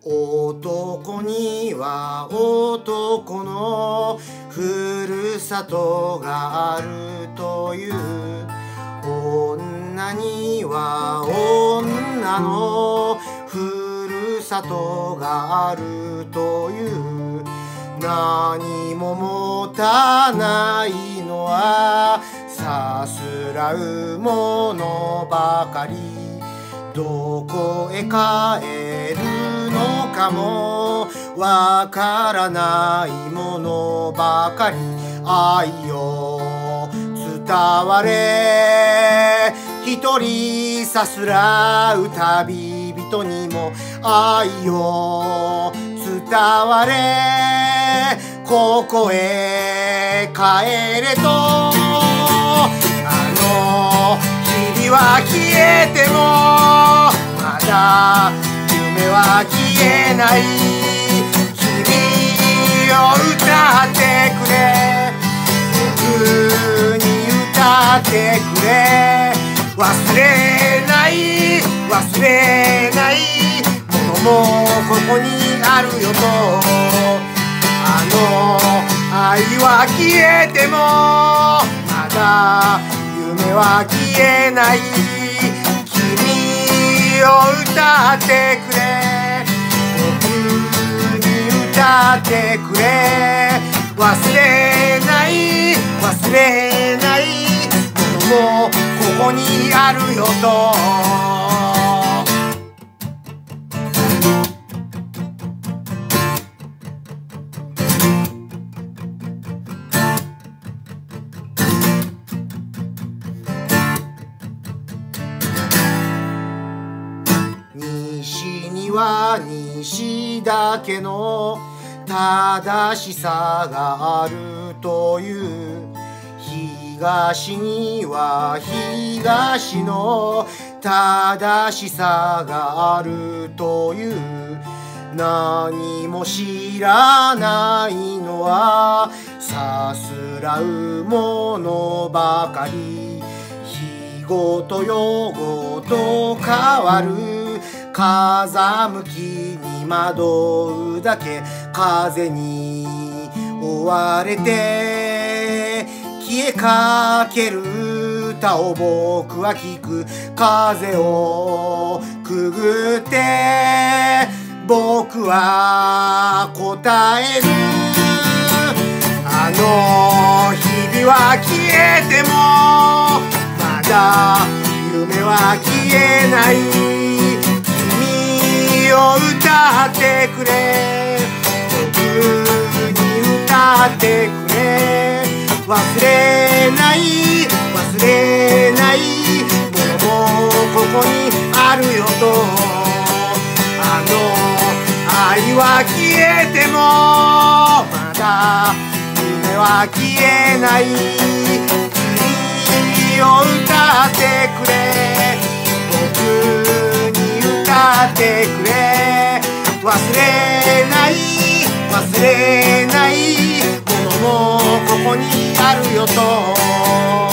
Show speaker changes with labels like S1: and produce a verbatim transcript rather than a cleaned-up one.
S1: 男には男のふるさとがあるという、女には女のふるさとがあるという、何も持たないのはさすらうものばかり、どこへ帰るのかもわからないものばかり、愛よ伝われ、一人さすらう旅人にも愛よ伝われ、ここへ帰れと。あの日々は消えてもまだ夢は消えない、君を歌ってくれ、僕に歌ってくれ、忘れない忘れないものもここにあるよと。あの愛は消えてもまだ夢は消えない、君を歌ってくれ、僕に歌ってくれ、忘れない忘れないものもここにあるよと。西には西だけの正しさがあるという、東には東の正しさがあるという、何も知らないのはさすらうものばかり、日ごと夜ごと変わる風向きに惑うだけ、風に追われて消えかける歌を僕は聞く、風をくぐって僕は答える。あの日々は消えてもまだ夢は消えない、君を歌ってくれ、僕に歌ってくれ、忘れない忘れないものもここにあるよと。あの愛は消えてもまだ夢は消えない、君を歌ってくれ、僕に歌ってくれ、忘れない忘れないものもここにあるよと。